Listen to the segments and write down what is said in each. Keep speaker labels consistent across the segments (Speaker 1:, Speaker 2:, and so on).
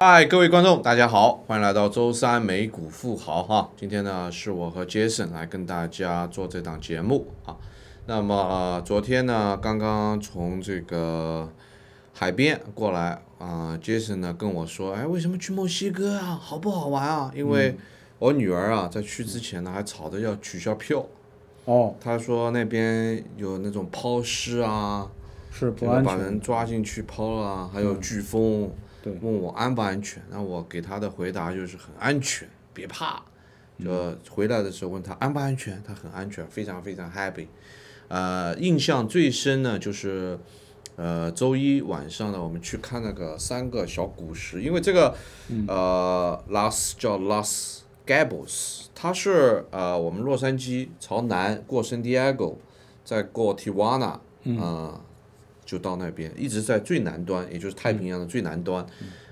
Speaker 1: 嗨，各位观众，大家好，欢迎来到周三美股富豪哈。今天呢，是我和 Jason 来跟大家做这档节目啊。那么昨天呢，刚刚从这个海边过来啊，Jason 呢跟我说，哎，为什么去墨西哥啊？好不好玩啊？因为我女儿啊，在去之前呢，还吵着要取消票。
Speaker 2: 哦，
Speaker 1: 她说那边有那种抛尸啊，
Speaker 2: 是不
Speaker 1: 这个把人
Speaker 2: 安全的。
Speaker 1: 抓进去抛了啊，还有飓风。
Speaker 2: 对，
Speaker 1: 问我安不安全，那我给他的回答就是很安全，别怕。就回来的时候问他安不安全，他很安全，非常非常 happy。印象最深呢就是周一晚上呢，我们去看那个三个小古石，因为这个叫 Las Gables，它是我们洛杉矶朝南过圣地亚哥，再过 Tijuana，就到那边，一直在最南端，也就是太平洋的最南端。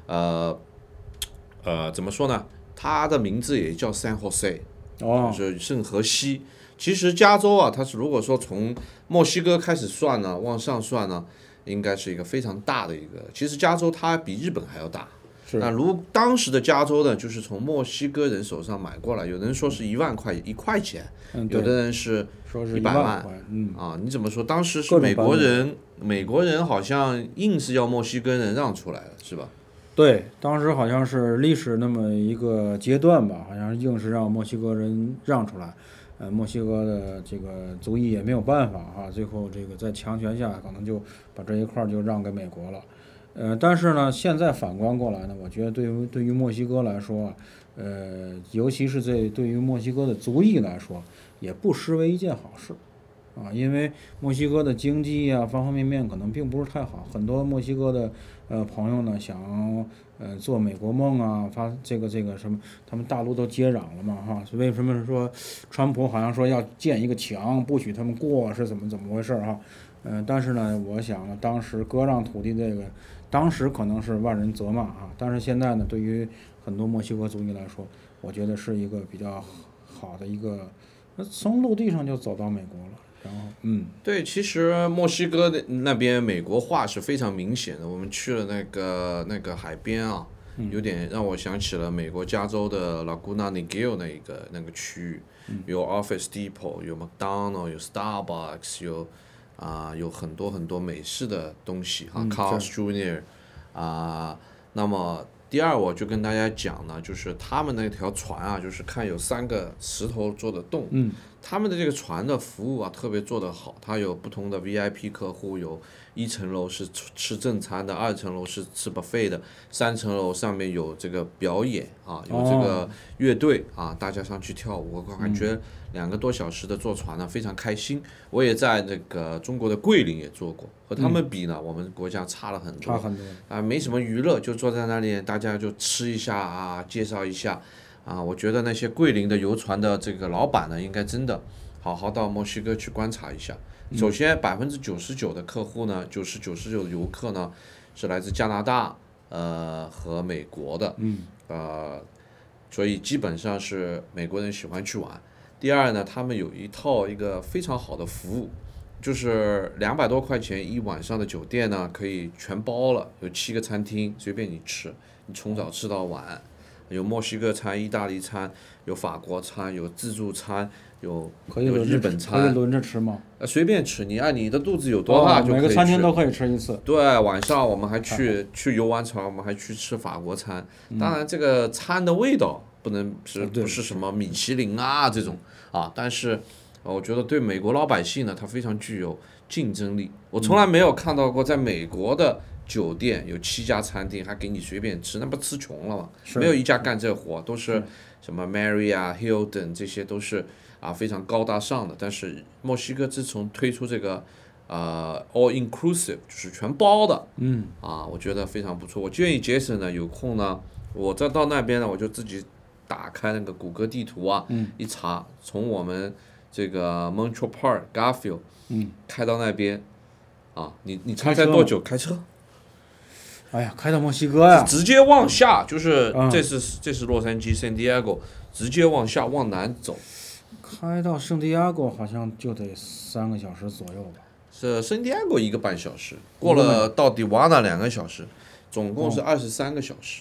Speaker 1: 怎么说呢？它的名字也叫 San Jose，
Speaker 2: 哦，
Speaker 1: 就是圣荷西。其实加州啊，它是如果说从墨西哥开始算呢，往上算呢，应该是一个非常大的一个。其实加州它比日本还要大。那当时的加州呢，就是从墨西哥人手上买过来，有人说是1万块1块钱，有的人是
Speaker 2: 说是
Speaker 1: 100万，你怎么说？当时是美国人，美国人好像硬是要墨西哥人让出来了，是吧？
Speaker 2: 对，当时好像是历史那么一个阶段吧，好像硬是让墨西哥人让出来，墨西哥的这个族裔也没有办法啊，最后这个在强权下，可能就把这一块就让给美国了。但是呢，现在反观过来呢，我觉得对于墨西哥来说，尤其是对于墨西哥的族裔来说，也不失为一件好事，啊，因为墨西哥的经济啊方方面面可能并不是太好，很多墨西哥的朋友呢想做美国梦啊，发这个什么，他们大陆都接壤了嘛哈，为什么说川普好像说要建一个墙不许他们过是怎么回事哈？但是呢，我想呢，当时割让土地这个，当时可能是万人责骂啊，但是现在呢，对于很多墨西哥族裔来说，我觉得是一个比较好的一个，从陆地上就走到美国了。然后，
Speaker 1: 对，其实墨西哥的那边美国化是非常明显的。我们去了那个海边啊，有点让我想起了美国加州的 Laguna Niguel 那个区域，有 Office Depot，有 McDonald，有 Starbucks，有很多很多美式的东西哈，Carl's Jr. 那么第二我就跟大家讲呢，就是他们那条船啊，就是看有3个石头做的洞，他们的这个船的服务啊特别做得好，它有不同的 VIP 客户，有1层楼是吃正餐的，2层楼是吃 buffet 的，3层楼上面有这个表演啊，有这个乐队啊，大家上去跳舞，我感觉2个多小时的坐船呢非常开心。我也在那个中国的桂林也做过，和他们比呢，我们国家差了很多，没什么娱乐，就坐在那里，大家就吃一下啊，介绍一下。我觉得那些桂林的游船的这个老板呢，应该真的好好到墨西哥去观察一下。首先，99%的客户呢，99%的游客呢，是来自加拿大和美国的，所以基本上是美国人喜欢去玩。第二呢，他们有一个非常好的服务，就是200多块钱1晚上的酒店呢，可以全包了，有7个餐厅，随便你吃，你从早吃到晚。有墨西哥餐、意大利餐，有法国餐，有自助餐，有日本餐，
Speaker 2: 可以轮着吃吗？
Speaker 1: 随便吃，你按你的肚子有多大就可以吃。
Speaker 2: 每个餐厅都可以吃一次。
Speaker 1: 对，晚上我们还去游完船，我们还去吃法国餐。当然，这个餐的味道不是什么米其林啊这种啊，但是我觉得对美国老百姓呢，它非常具有竞争力。我从来没有看到过在美国的酒店有7家餐厅还给你随便吃，那不吃穷了吗？没有一家干这活，都是什么 Marriott、Hilton 这些都是非常高大上的。但是墨西哥自从推出这个all inclusive 就是全包的，我觉得非常不错。我建议 Jason 呢有空呢，我再到那边呢，我就自己打开那个谷歌地图一查，从我们这个 Montreal Park Garfield 开到那边你猜多久开车？
Speaker 2: 哎呀，开到墨西哥呀！
Speaker 1: 直接往下，就是这是洛杉矶圣地亚哥，直接往下往南走。
Speaker 2: 开到圣地亚哥好像就得3个小时左右吧。
Speaker 1: 是圣地亚哥1个半小时，过了到迪瓦纳2个小时，总共是23个小时。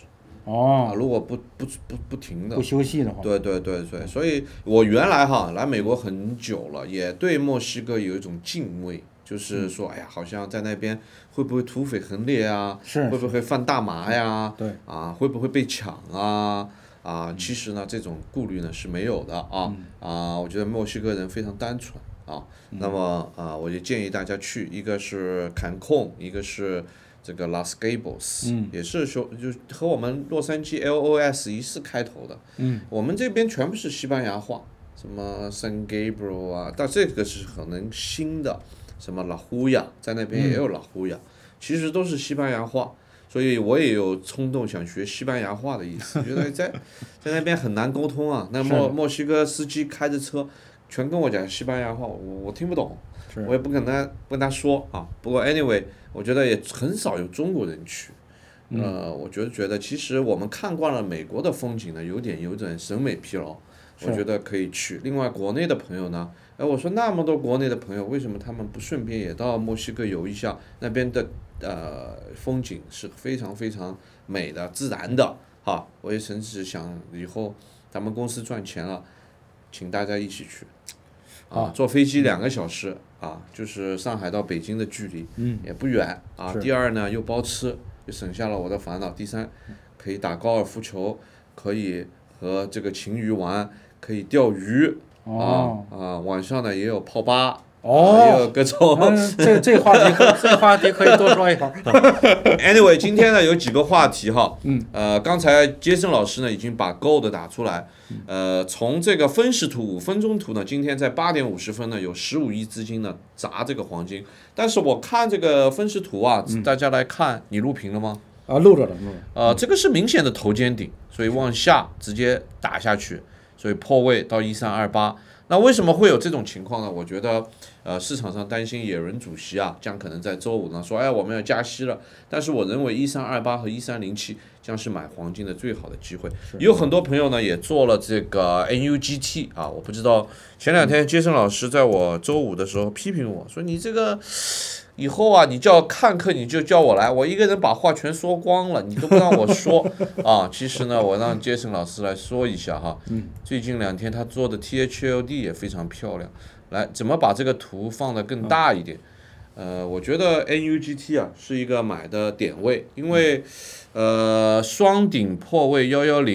Speaker 2: 哦，
Speaker 1: 如果不停的
Speaker 2: 不休息的话，
Speaker 1: 对对对对，所以我原来来美国很久了，也对墨西哥有一种敬畏，就是说，哎呀，好像在那边会不会土匪横猎啊，
Speaker 2: 是
Speaker 1: 会不会贩大麻呀，
Speaker 2: 对，
Speaker 1: 会不会被抢其实呢，这种顾虑呢是没有的我觉得墨西哥人非常单纯那么我就建议大家去，一个是坎控，一个是这个 Las Gables，也是说就和我们洛杉矶 LOS 一式开头的，我们这边全部是西班牙话，什么 San Gabriel 但这个是可能新的，什么 La Joya，在那边也有 La Joya，其实都是西班牙话。所以我也有冲动想学西班牙话的意思，觉得在那边很难沟通啊。那墨西哥司机开着车，全跟我讲西班牙话，我听不懂，我也不跟他说不过 anyway，我觉得也很少有中国人去。我觉得其实我们看惯了美国的风景呢，有点审美疲劳，我觉得可以去。另外国内的朋友呢，我说那么多国内的朋友，为什么他们不顺便也到墨西哥游一下？那边的风景是非常非常美的、自然的我也甚至想以后咱们公司赚钱了，请大家一起去坐飞机2个小时就是上海到北京的距离，也不远第二呢又包吃，就省下了我的烦恼。第三，可以打高尔夫球，可以和这个情侣玩，可以钓鱼晚上呢也有泡吧。也有各种
Speaker 2: 这话题可以多说一会儿。
Speaker 1: Anyway， 今天呢有几个话题刚才杰森老师呢已经把 Gold 打出来，从这个分时图5分钟图呢，今天在8点50分呢有15亿资金呢砸这个黄金，但是我看这个分时图大家来看，你录屏了吗？
Speaker 2: 录着了，
Speaker 1: 这个是明显的头肩顶，所以往下直接打下去，所以破位到1328。那为什么会有这种情况呢？我觉得，市场上担心耶伦主席将可能在周五呢说，我们要加息了。但是我认为1328和1307将是买黄金的最好的机会。有很多朋友呢也做了这个 NUGT 我不知道前2天杰森老师在我周五的时候批评我说，你这个以后你叫看课你就叫我来，我一个人把话全说光了，你都不让我说其实呢，我让杰森老师来说一下最近2天他做的 THLD 也非常漂亮。来，怎么把这个图放得更大一点？我觉得 NUGT 是一个买的点位，因为双顶破位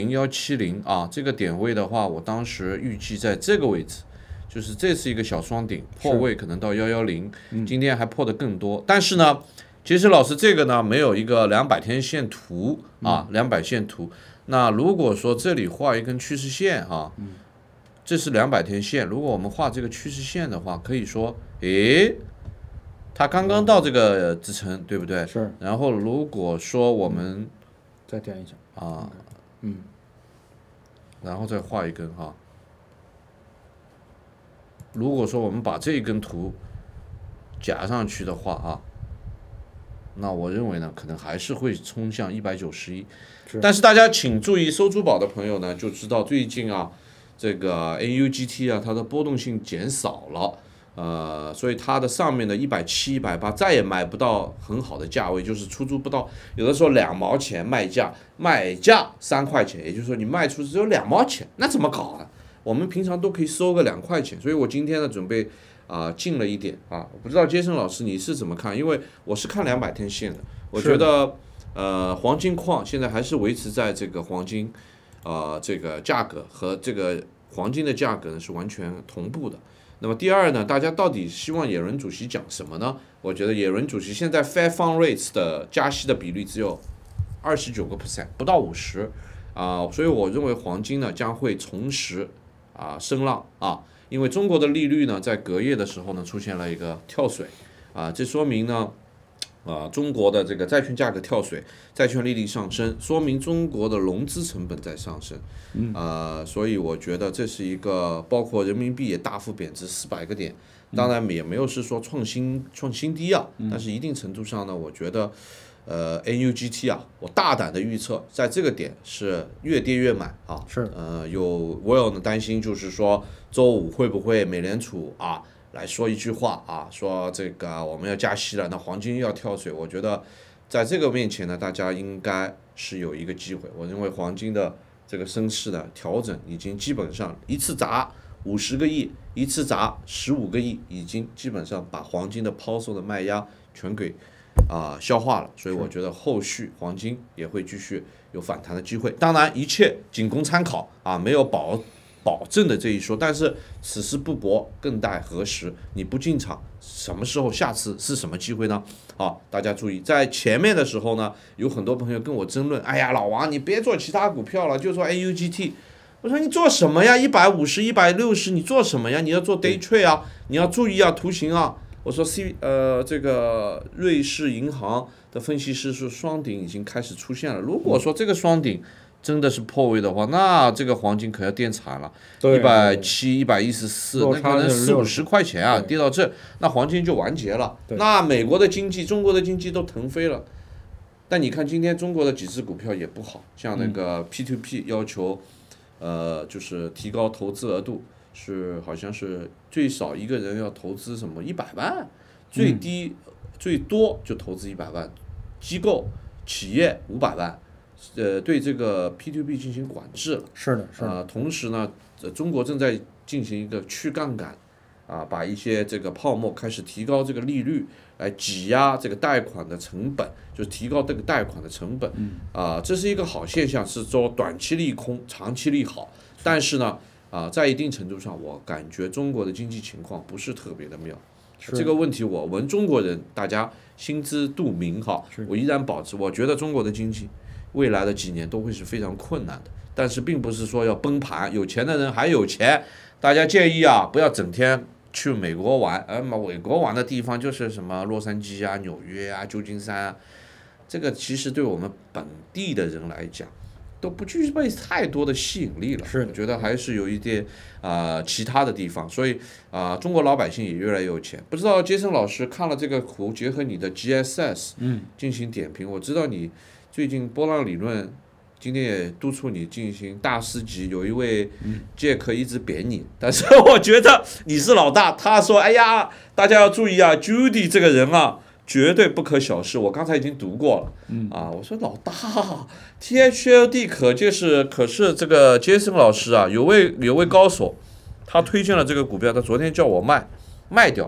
Speaker 1: 110、170这个点位的话，我当时预计在这个位置。就是这是一个小双顶，破位可能到110，今天还破的更多。但是呢，其实老师这个呢没有一个200天线图200线图。那如果说这里画一根趋势线这是200天线。如果我们画这个趋势线的话，可以说，它刚刚到这个支撑，对不对？
Speaker 2: 是。
Speaker 1: 然后如果说我们
Speaker 2: 再点一下
Speaker 1: 然后再画一根如果说我们把这一根图夹上去的话那我认为呢，可能还是会冲向191。但是大家请注意，收珠宝的朋友呢就知道最近这个 NUGT 它的波动性减少了，所以它的上面的170、180再也买不到很好的价位，就是出租不到，有的时候2毛钱卖价3块钱，也就是说你卖出只有2毛钱，那怎么搞啊？我们平常都可以收个2块钱，所以我今天呢准备进了一点我不知道杰森老师你是怎么看？因为我是看200天线的，我觉得黄金矿现在还是维持在这个黄金这个价格和这个黄金的价格呢是完全同步的。那么第二呢，大家到底希望耶伦主席讲什么呢？我觉得耶伦主席现在 Fed Fund Rates 的加息的比率只有29%，不到50所以我认为黄金呢将会重拾升浪因为中国的利率呢在隔夜的时候呢出现了一个跳水这说明呢中国的这个债券价格跳水，债券利率上升，说明中国的融资成本在上升所以我觉得这是一个，包括人民币也大幅贬值400个点，当然也没有是说创新低但是一定程度上呢，我觉得NUGT 我大胆的预测，在这个点是越跌越买
Speaker 2: 是
Speaker 1: 有Will呢担心就是说周五会不会美联储来说一句话说这个我们要加息了，那黄金又要跳水。我觉得在这个面前呢，大家应该是有一个机会。我认为黄金的这个升势的调整已经基本上一次砸50个亿，一次砸15个亿，已经基本上把黄金的抛售的卖压全给消化了。所以我觉得后续黄金也会继续有反弹的机会。当然，一切仅供参考没有保证的这一说。但是此时不搏，更待何时？你不进场，什么时候下次是什么机会呢？大家注意，在前面的时候呢，有很多朋友跟我争论，哎呀，老王你别做其他股票了，就做 AUGT。我说你做什么呀？150、160，你做什么呀？你要做 day trade 啊，你要注意图形啊。我说这个瑞士银行的分析师说双顶已经开始出现了。如果说这个双顶真的是破位的话，那这个黄金可要跌惨了，170、114，那可能40-50块钱跌到这，那黄金就完结了。那美国的经济、中国的经济都腾飞了。但你看今天中国的几只股票也不好，像那个 P2P 要求，就是提高投资额度，好像是最少一个人要投资什么100万，最多就投资100万，机构企业500万。对这个 P2P 进行管制了。
Speaker 2: 是的。
Speaker 1: 同时呢，中国正在进行一个去杠杆，把一些这个泡沫开始提高这个利率，来挤压这个贷款的成本，就是提高这个贷款的成本。这是一个好现象，是说短期利空，长期利好。但是呢，在一定程度上，我感觉中国的经济情况不是特别的妙。这个问题我们中国人大家心知肚明我依然保持，我觉得中国的经济未来的几年都会是非常困难的，但是并不是说要崩盘，有钱的人还有钱，大家建议不要整天去美国玩，美国玩的地方就是什么洛杉矶纽约旧金山这个其实对我们本地的人来讲都不具备太多的吸引力了。我觉得还是有一点其他的地方，所以中国老百姓也越来越有钱。不知道杰森老师看了这个图，结合你的 GSS 进行点评。我知道你最近波浪理论今天也督促你进行大师级，有一位杰克一直贬你，但是我觉得你是老大。他说：“哎呀，大家要注意Judy 这个人绝对不可小视。”我刚才已经读过了我说老大 THLD 可是这个杰森老师有位高手，他推荐了这个股票，他昨天叫我卖掉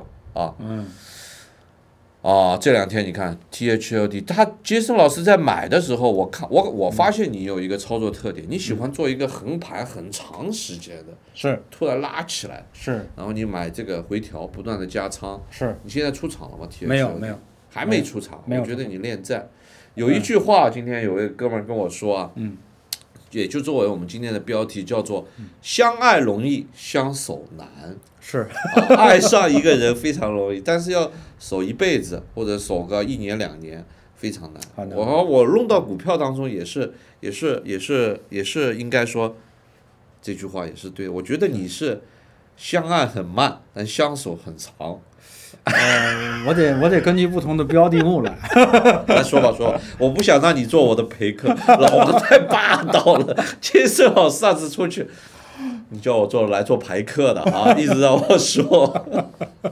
Speaker 1: 这两天你看 THLD， 杰森老师在买的时候，我发现你有一个操作特点，你喜欢做一个横盘很长时间的，突然拉起来，然后你买这个回调，不断的加仓，你现在出场了吗 ？THLD
Speaker 2: 没有，
Speaker 1: 还没出场，我觉得你恋战。有一句话，今天有位哥们跟我说也就作为我们今天的标题，叫做“相爱容易，相守难”。爱上一个人非常容易，但是要守一辈子或者守个1年2年非常难。我弄到股票当中也是应该说这句话也是对的。我觉得你是相爱很慢，但相守很长。
Speaker 2: 我得根据不同的标的物来。
Speaker 1: 来说吧，我不想让你做我的陪客，老王太霸道了。杰森老师上次出去，你叫我来做陪客的一直让我说。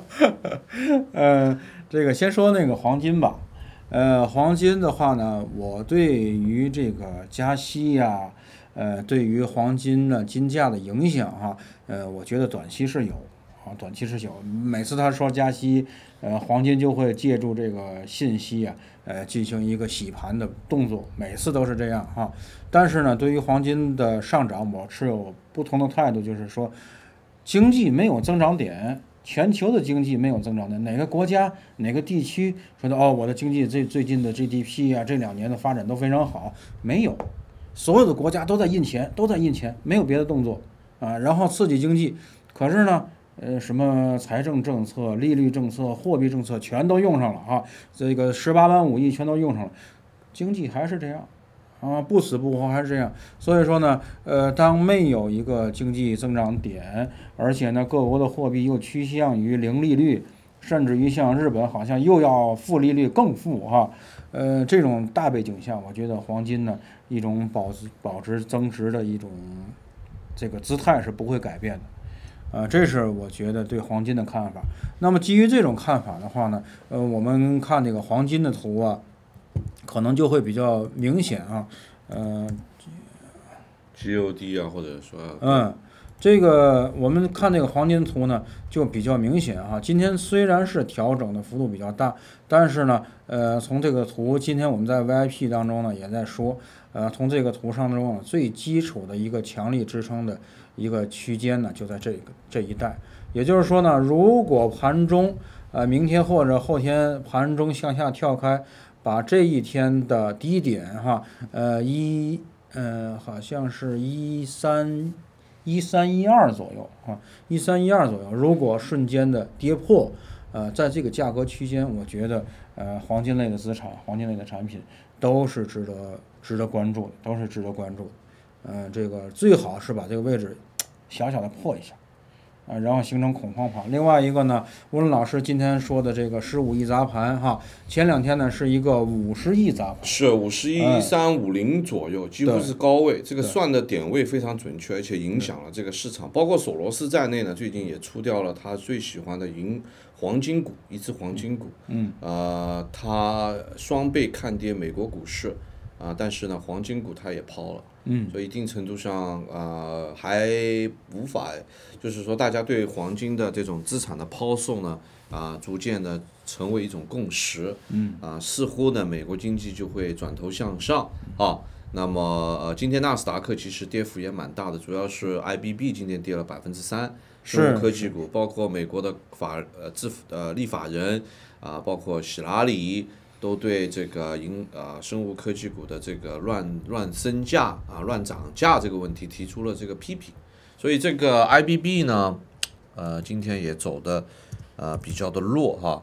Speaker 2: 这个先说那个黄金吧。黄金的话呢，我对于这个加息对于黄金的金价的影响我觉得短期是有。每次他说加息，黄金就会借助这个信息进行一个洗盘的动作，每次都是这样但是呢，对于黄金的上涨，我持有不同的态度，就是说，经济没有增长点，全球的经济没有增长点，哪个国家哪个地区说的我的经济最近的 GDP 这2年的发展都非常好，没有，所有的国家都在印钱，没有别的动作然后刺激经济，可是呢。什么财政政策、利率政策、货币政策全都用上了这个18万5亿全都用上了，经济还是这样不死不活还是这样。所以说呢，当没有一个经济增长点，而且呢各国的货币又趋向于零利率，甚至于像日本好像又要负利率更负这种大背景下，我觉得黄金呢一种保值增值的一种这个姿态是不会改变的。这是我觉得对黄金的看法。那么基于这种看法的话呢，我们看这个黄金的图可能就会比较明显啊。
Speaker 1: GOD 啊，或者说
Speaker 2: 这个我们看这个黄金图呢，就比较明显哈。今天虽然是调整的幅度比较大，但是呢，从这个图，今天我们在 VIP 当中呢也在说，从这个图上中最基础的一个强力支撑的一个区间呢，就在这一带。也就是说呢，如果盘中明天或者后天盘中向下跳开，把这一天的低点哈，好像是1312左右啊，1312左右。如果瞬间的跌破，在这个价格区间，我觉得黄金类的资产、黄金类的产品都是值得关注的，都是值得关注的。这个最好是把这个位置小小的破一下。然后形成恐慌盘。另外一个呢，吴伦老师今天说的这个15亿砸盘哈，前2天呢是一个50亿砸盘，
Speaker 1: 是51.350左右，几乎是高位。这个算的点位非常准确，而且影响了这个市场，包括索罗斯在内呢，最近也出掉了他最喜欢的黄金股，一只黄金股。他双倍看跌美国股市。但是呢，黄金股它也抛了，所以一定程度上还无法，就是说大家对黄金的这种资产的抛售呢，逐渐的成为一种共识，似乎呢美国经济就会转头向上啊。那么今天纳斯达克其实跌幅也蛮大的，主要是 IBB 今天跌了3%，生物科技股，包括美国的立法人包括希拉里。都对这个生物科技股的这个乱升价乱涨价这个问题提出了这个批评，所以这个 IBB 呢，今天也走的比较的弱哈，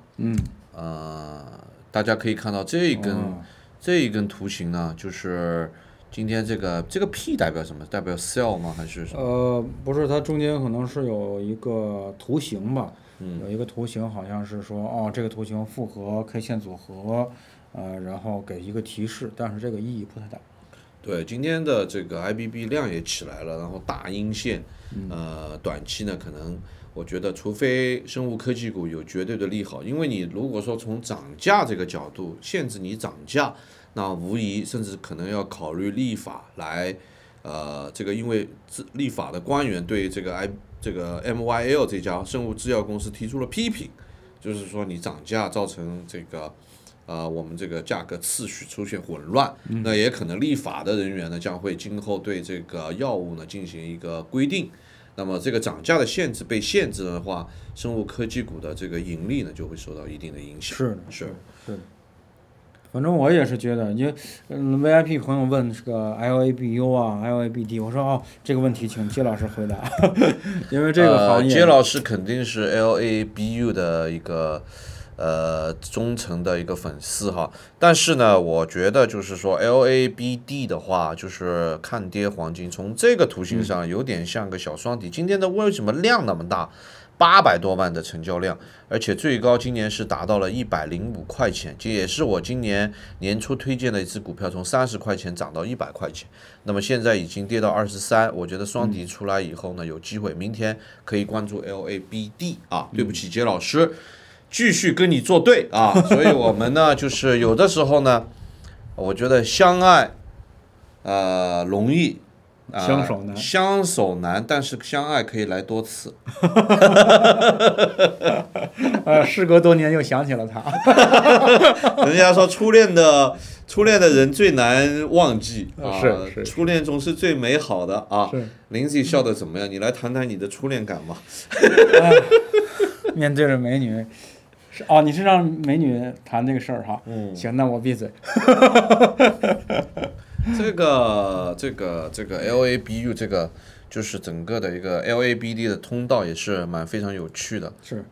Speaker 1: 大家可以看到这一根图形呢，就是今天这个 P 代表什么？代表 sell 吗？还是什么？
Speaker 2: 不是，它中间可能是有一个图形吧。有一个图形好像是说这个图形复合 K 线组合，然后给一个提示，但是这个意义不太大。
Speaker 1: 对，今天的这个 IBB 量也起来了，然后大阴线，短期呢可能我觉得除非生物科技股有绝对的利好，因为你如果说从涨价这个角度限制你涨价，那无疑甚至可能要考虑立法来，这个因为立法的官员对这个MYL 这家生物制药公司提出了批评，就是说你涨价造成这个我们这个价格次序出现混乱，那也可能立法的人员呢将会今后对这个药物呢进行一个规定，那么这个涨价的被限制的话，生物科技股的这个盈利呢就会受到一定的影响。
Speaker 2: 是的。反正我也是觉得，因为VIP 朋友问这个 LABU LABD， 我说这个问题请杰老师回答，因为这个行业
Speaker 1: 杰老师肯定是 LABU 的一个忠诚的一个粉丝哈，但是呢，我觉得就是说 LABD 的话，就是看跌黄金，从这个图形上有点像个小双底，今天的为什么量那么大？800多万的成交量，而且最高今年是达到了105块钱，这也是我今年年初推荐的一只股票，从30块钱涨到100块钱，那么现在已经跌到23，我觉得双底出来以后呢，有机会明天可以关注 LABD 对不起，杰老师，继续跟你作对所以我们呢，就是有的时候呢，我觉得相爱容易。相守难，但是相爱可以来多次。
Speaker 2: 事隔多年又想起了他。
Speaker 1: 人家说初恋的人最难忘记
Speaker 2: 是
Speaker 1: 初恋总是最美好的林子笑得怎么样？你来谈谈你的初恋感吧。
Speaker 2: 面对着美女，你是让美女谈这个事儿哈？行，那我闭嘴。
Speaker 1: 这个 LABU 这个就是整个的一个 LABD 的通道也是非常有趣的。
Speaker 2: 是。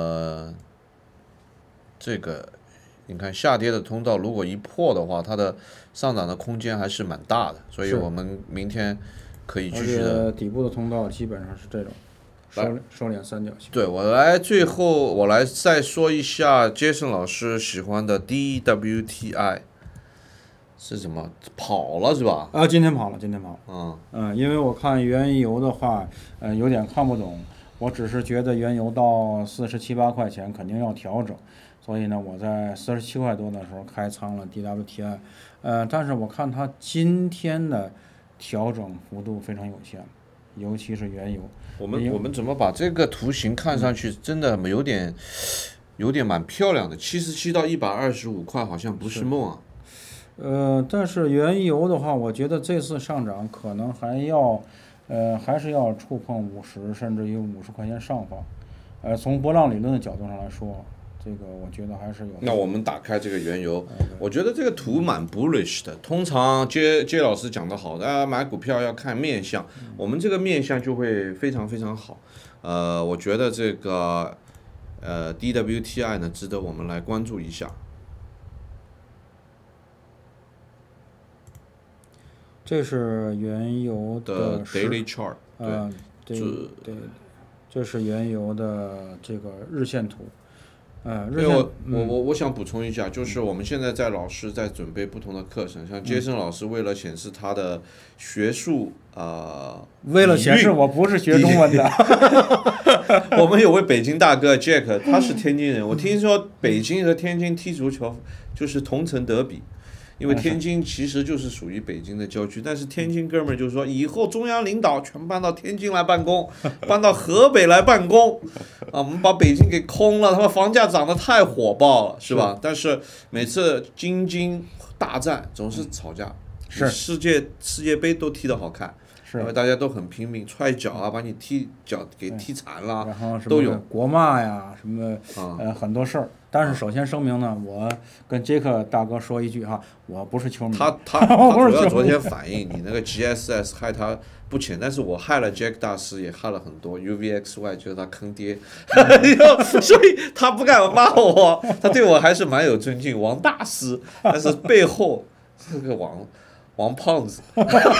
Speaker 1: 这个你看下跌的通道，如果一破的话，它的上涨的空间还是蛮大的，所以我们明天可以继续的。
Speaker 2: 底部的通道基本上是这种收敛三角形。
Speaker 1: 对，最后我来再说一下Jason老师喜欢的 DWTI。是什么跑了是吧？
Speaker 2: 今天跑了。因为我看原油的话，有点看不懂。我只是觉得原油到47、8块钱肯定要调整， 所以呢，我在47块多的时候开仓了 DWTI，但是我看它今天的调整幅度非常有限，尤其是原油。
Speaker 1: 我们怎么把这个图形看上去真的有点蛮漂亮的，77到125块好像不是梦啊。
Speaker 2: 但是原油的话，我觉得这次上涨可能还是要触碰50，甚至于50块钱上方。从波浪理论的角度上来说，这个我觉得还是有。
Speaker 1: 那我们打开这个原油，我觉得这个图蛮 bullish 的。通常接老师讲的好，大家买股票要看面相，我们这个面相就会非常非常好。我觉得这个DWTI 呢，值得我们来关注一下。
Speaker 2: 这是原油的
Speaker 1: daily chart，
Speaker 2: 对，这是原油的这个日线图。
Speaker 1: 我想补充一下，就是我们现在老师在准备不同的课程，像杰森老师为了显示他的学术
Speaker 2: 为了显示我不是学中文的，
Speaker 1: 我们有位北京大哥 Jack， 他是天津人，我听说北京和天津踢足球就是同城德比。因为天津其实就是属于北京的郊区，但是天津哥们儿就说以后中央领导全搬到天津来办公，搬到河北来办公，我们把北京给空了，他们房价涨得太火爆了，是吧？但是每次京津大战总是吵架，世界杯都踢得好看。因为大家都很拼命，踹脚啊，把你脚给踢残了，
Speaker 2: 然后
Speaker 1: 都有
Speaker 2: 国骂呀，什么很多事儿。但是首先声明呢，我跟杰克大哥说一句哈，我不是球迷。
Speaker 1: 他主要昨天反映你那个 GSS 害他不浅，但是我害了 Jack 大师，也害了很多 UVXY， 就是他坑爹，所以他不敢骂我，他对我还是蛮有尊敬，王大师，但是背后是个王胖子。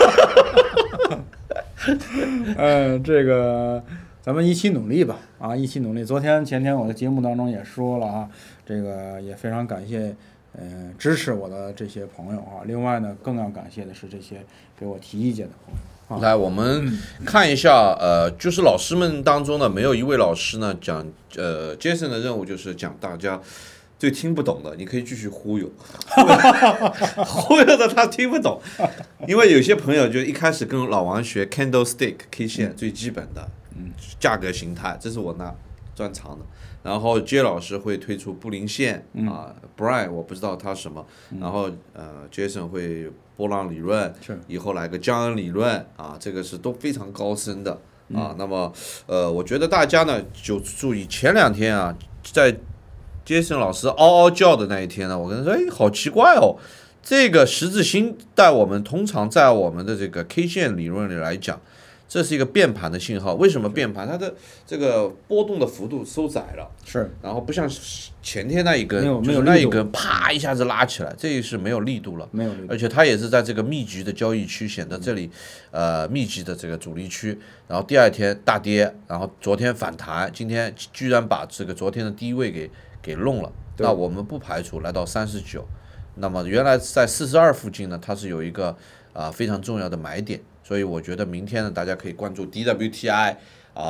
Speaker 2: 这个咱们一起努力吧，一起努力。昨天前天我的节目当中也说了啊，这个也非常感谢支持我的这些朋友啊。另外呢，更要感谢的是这些给我提意见的朋友。
Speaker 1: 来，我们看一下，就是老师们当中呢，没有一位老师呢讲，Jason 的任务就是讲大家最听不懂的，你可以继续忽悠，忽悠的他听不懂，因为有些朋友就一开始跟老王学 candlestick K 线最基本的，价格形态，这是我那专长的。然后J老师会推出布林线Brian 我不知道他什么，然后Jason 会波浪理论，以后来个江恩理论这个是都非常高深的那么我觉得大家呢就注意前2天在杰森老师嗷嗷叫的那一天呢，我跟他说，好奇怪哦，这个十字星我们通常在我们的这个 K 线理论里来讲，这是一个变盘的信号。为什么变盘？它的这个波动的幅度收窄了，然后不像前天那一根，就是那一根啪一下子拉起来，这是没有力度了，而且它也是在这个密集的交易区，显得这里密集的这个阻力区。然后第2天大跌，然后昨天反弹，今天居然把这个昨天的低位给弄了，那我们不排除来到39，那么原来在42附近呢，它是有一个非常重要的买点，所以我觉得明天呢，大家可以关注 DWTI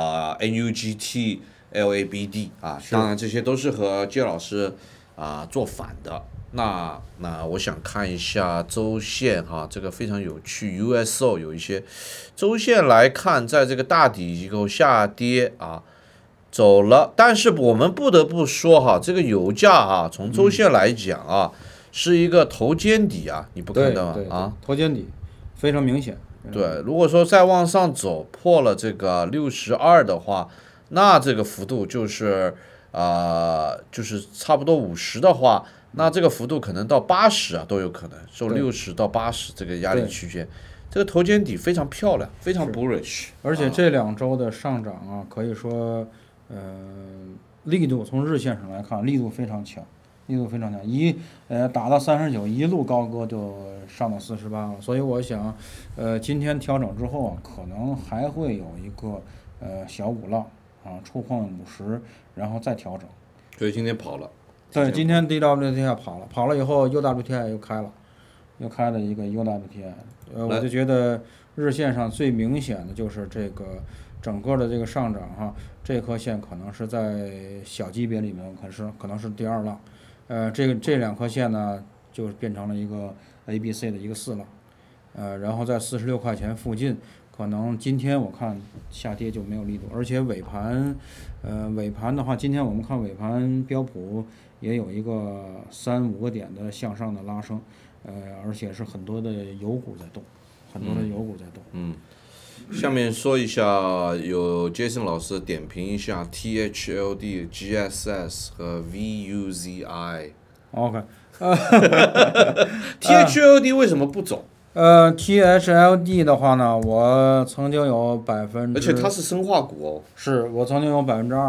Speaker 1: NUGT LABD 当然这些都是和杰老师做反的。那我想看一下周线这个非常有趣 ，USO 有一些周线来看，在这个大底机构下跌走了，但是我们不得不说这个油价从周线来讲是一个头肩底你不看到吗？
Speaker 2: 头肩底非常明显。
Speaker 1: 对，如果说再往上走破了这个62的话，那这个幅度就是差不多50的话，那这个幅度可能到80都有可能，从60到80这个压力区间。这个头肩底非常漂亮，非常 bullish，
Speaker 2: 而且这2周的上涨可以说力度从日线上来看，力度非常强，打到39，一路高歌就上到48了。所以我想，今天调整之后可能还会有一个小5浪触碰50，然后再调整。
Speaker 1: 所以今天跑了。
Speaker 2: 对，今天 DWTI 跑了以后 UWTI 又开了一个 UWTI，我就觉得日线上最明显的就是这个整个的这个上涨哈，这颗线可能是在小级别里面可能是第二浪，这两颗线呢就变成了一个 ABC 的一个4浪，然后在46块钱附近，可能今天我看下跌就没有力度，而且尾盘的话，今天我们看尾盘标普也有一个3-5个点的向上的拉升，而且是很多的油股在动，
Speaker 1: 下面说一下，有 Jason 老师点评一下 THLD、GSS 和 VUZI。
Speaker 2: OK，
Speaker 1: THLD 为什么不走？
Speaker 2: THLD 的话呢，我曾经有
Speaker 1: 而且它是生化股哦。
Speaker 2: 是我曾经有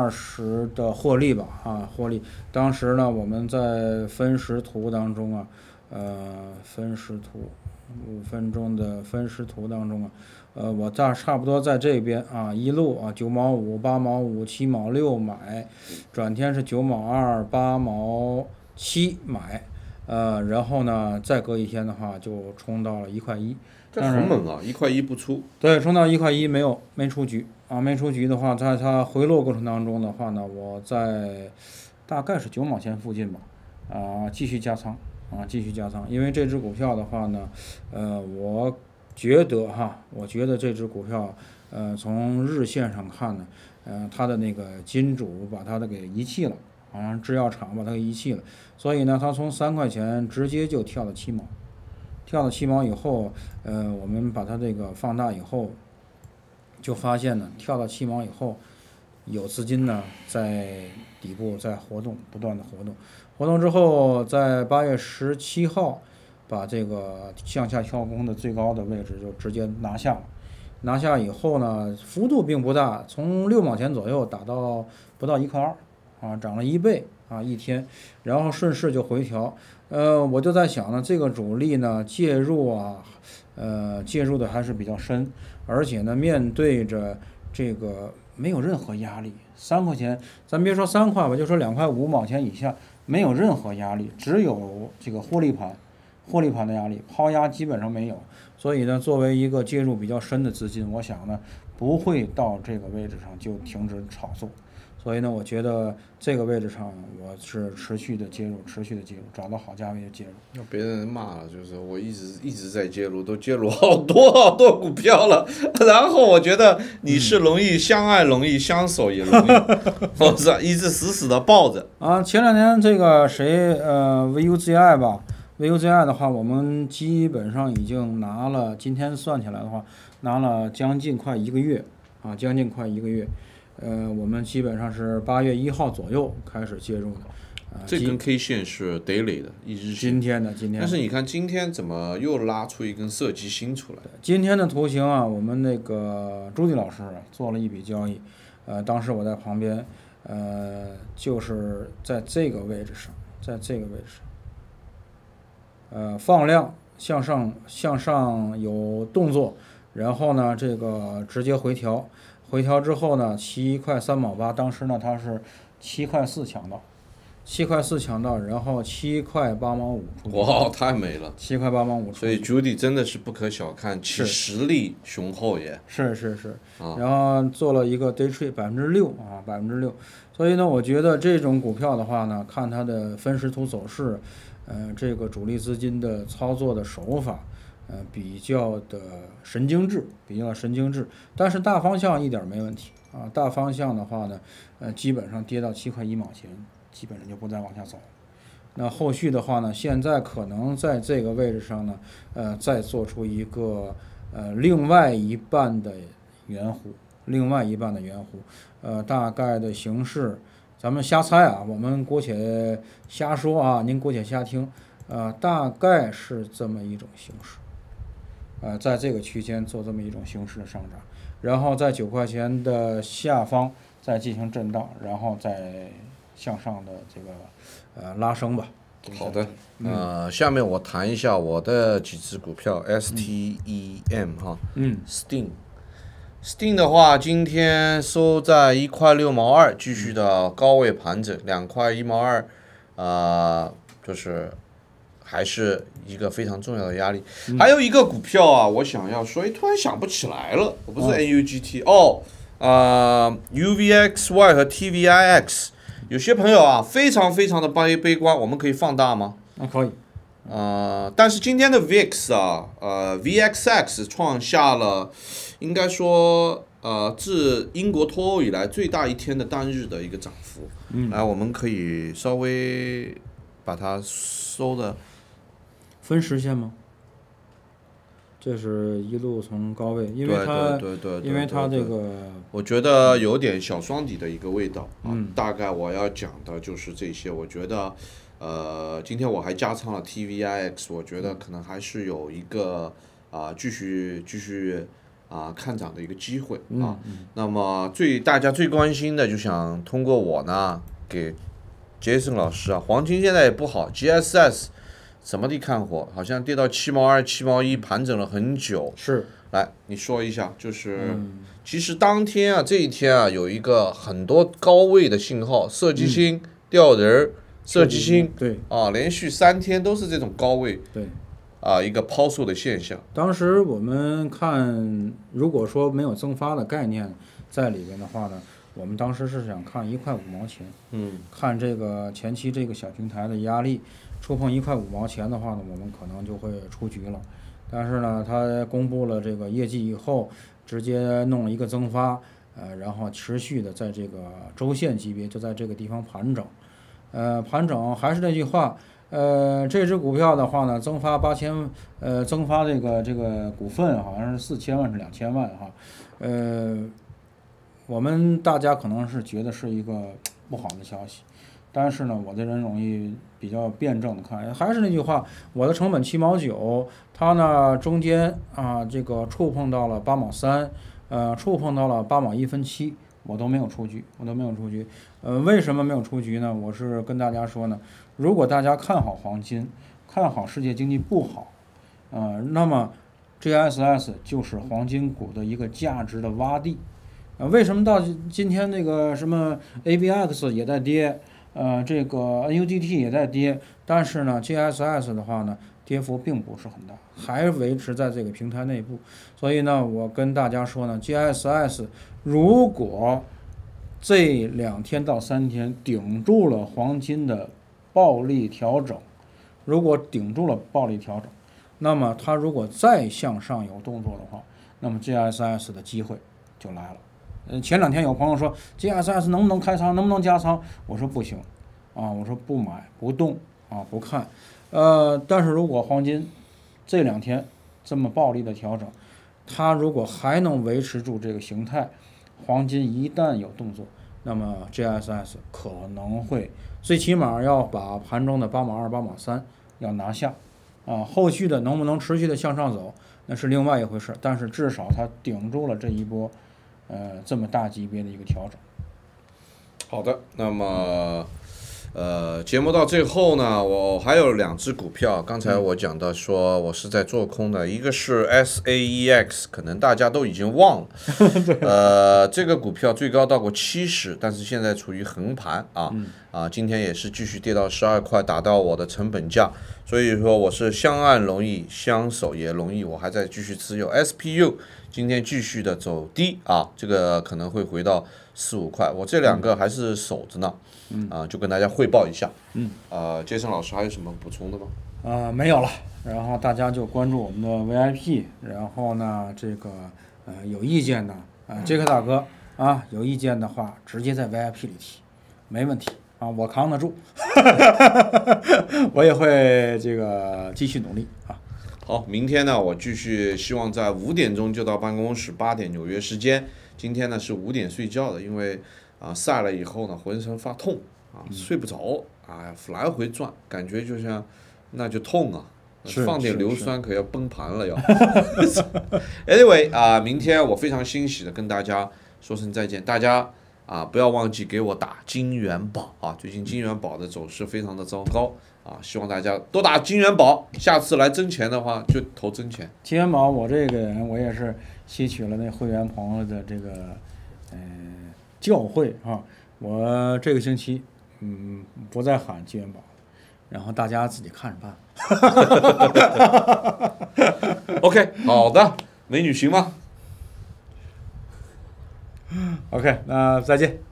Speaker 2: 20%的获利吧，获利。当时呢，我们在分时图当中啊，分时图5分钟的分时图当中啊，我差不多在这边啊，一路啊9毛5、8毛5、7毛6买，转天是9毛2、8毛7买。然后呢，再隔一天的话，就冲到了1块1，
Speaker 1: 这很猛啊！1块1不出。
Speaker 2: 对，冲到1块1没出局啊，没出局的话，在它回落过程当中的话呢，我在大概是9毛钱附近吧，继续加仓，因为这只股票的话呢，我觉得这只股票，从日线上看呢，它的那个金主把它的给遗弃了。好像制药厂把它给遗弃了，所以呢，它从3块钱直接就跳到7毛，以后，我们把它这个放大以后，就发现呢，跳到7毛以后，有资金呢在底部在活动，不断的活动之后，在8月17号，把这个向下跳空的最高的位置就直接拿下了，拿下以后呢，幅度并不大，从6毛钱左右打到不到1块2。涨了1倍一天，然后顺势就回调，我就在想呢，这个主力呢介入的还是比较深，而且呢面对着这个没有任何压力，3块钱，咱别说3块吧，就说2块5毛钱以下，没有任何压力，只有这个获利盘的压力，抛压基本上没有，所以呢，作为一个介入比较深的资金，我想呢不会到这个位置上就停止炒作。所以呢，我觉得这个位置上我是持续的介入，找到好价位的介入。
Speaker 1: 要别人骂了，就是我一直在介入，都介入好多股票了。然后我觉得你是容易相爱容易相守也容易，我是一直死的抱着。
Speaker 2: 前2年这个VUZI 吧，VUZI 的话，我们基本上已经拿了，今天算起来的话，拿了将近快1个月。我们基本上是8月1号左右开始介入的，
Speaker 1: 这根 K 线是 daily 的，一日线。
Speaker 2: 今天。
Speaker 1: 但是你看今天怎么又拉出一根射击星出来？
Speaker 2: 今天的图形啊，我们那个朱迪老师做了一笔交易，当时我在旁边，就是在这个位置上，放量向上有动作，然后呢，这个直接回调之后呢，7块3毛8，当时呢它是7块4抢到，然后7块8毛5出。
Speaker 1: 哇，太美了
Speaker 2: ！7块8毛5出。
Speaker 1: 所以 Judy 真的是不可小看，其实力雄厚也。
Speaker 2: 是。然后做了一个 day trade 6%啊，6%。所以呢，我觉得这种股票的话呢，看它的分时图走势，这个主力资金的操作的手法。比较神经质，但是大方向一点没问题啊。大方向的话呢，基本上跌到7块1毛钱，基本上就不再往下走。那后续的话呢，现在可能在这个位置上呢，再做出一个另外一半的圆弧，大概的形式，咱们瞎猜啊，我们姑且瞎说啊，您姑且瞎听，大概是这么一种形式。在这个区间做这么一种形式的上涨，然后在9块钱的下方再进行震荡，然后再向上的这个拉升吧。
Speaker 1: 好的，下面我谈一下我的几只股票 STEM 哈，Steam 的话，今天收在1块6毛2，继续的高位盘整，2块1毛2，就是还是一个非常重要的压力。还有一个股票啊，我想要说，突然想不起来了，我不是 NUGT UVXY 和 TVIX， 有些朋友啊非常非常的悲观，我们可以放大吗？
Speaker 2: 可以。
Speaker 1: 但是今天的 VIX 啊，VXX 创下了应该说自英国脱欧以来最大一天的单日的一个涨幅。来，我们可以稍微把它收的
Speaker 2: 分时线吗？这是一路从高位，因为它这个，
Speaker 1: 我觉得有点小双底的一个味道啊。大概我要讲的就是这些。我觉得今天我还加仓了 TVIX， 我觉得可能还是有一个继续看涨的一个机会啊。那么大家最关心的，就想通过我呢给 Jason 老师啊，黄金现在也不好 ，GSS 什么地看火？好像跌到7毛2、7毛1，盘整了很久。
Speaker 2: 是，
Speaker 1: 来你说一下，其实当天啊，这一天啊，有一个很多高位的信号，射击星、吊人、射击星，
Speaker 2: 对
Speaker 1: 连续3天都是这种高位，
Speaker 2: 对，
Speaker 1: 一个抛售的现象。
Speaker 2: 当时我们看，如果说没有增发的概念在里边的话呢，我们当时是想看1块5毛钱，看这个前期这个小平台的压力触碰1块5毛钱的话呢，我们可能就会出局了。但是呢，它公布了这个业绩以后，直接弄了一个增发，然后持续的在这个周线级别就在这个地方盘整，盘整还是那句话，这只股票的话呢，增发增发这个股份好像是4000万是2000万哈，我们大家可能是觉得是一个不好的消息。但是呢，我这人容易比较辩证的看，还是那句话，我的成本7毛9，它呢中间这个触碰到了8毛3，触碰到了8毛1分7，我都没有出局，为什么没有出局呢？我是跟大家说呢，如果大家看好黄金，看好世界经济不好，那么 GSS 就是黄金股的一个价值的洼地。为什么到今天那个什么 AVX 也在跌？这个 NUGT 也在跌，但是呢 GSS 的话呢，跌幅并不是很大，还维持在这个平台内部。所以呢，我跟大家说呢 GSS 如果这2天到3天顶住了黄金的暴力调整，那么它如果再向上有动作的话，那么 GSS 的机会就来了。前2天有朋友说 GSS 能不能开仓，能不能加仓？我说不行，我说不买不动不看。但是如果黄金这2天这么暴力的调整，它如果还能维持住这个形态，黄金一旦有动作，那么 GSS 可能会最起码要把盘中的8毛2、8毛3要拿下，后续的能不能持续的向上走，那是另外一回事。但是至少它顶住了这一波。这么大级别的一个调整。
Speaker 1: 好的，那么节目到最后呢，我还有2只股票，刚才我讲到说我是在做空的，一个是 SAEX， 可能大家都已经忘了，这个股票最高到过70，但是现在处于横盘今天也是继续跌到12块，达到我的成本价，所以说我是相按容易，相守也容易，我还在继续持有 SPU。今天继续的走低这个可能会回到4、5块，我这2个还是守着呢，就跟大家汇报一下。Jason 老师还有什么补充的吗？
Speaker 2: 没有了，然后大家就关注我们的 VIP， 然后呢，这个有意见的杰克大哥有意见的话，直接在 VIP 里提，没问题我扛得住，我也会这个继续努力
Speaker 1: 好，明天呢，我继续希望在5点钟就到办公室，8点纽约时间。今天呢是5点睡觉的，因为晒了以后呢浑身发痛睡不着来回转，感觉就像那就痛放点硫酸可要崩盘了要。Anyway 明天我非常欣喜的跟大家说声再见，大家不要忘记给我打金元宝最近金元宝的走势非常的糟糕。希望大家多打金元宝，下次来挣钱的话就投真钱。
Speaker 2: 金元宝，我这个人我也是吸取了那会员朋友的这个教诲我这个星期不再喊金元宝， 然后大家自己看着办。
Speaker 1: OK， 好的，美女行吗？
Speaker 2: OK，那再见。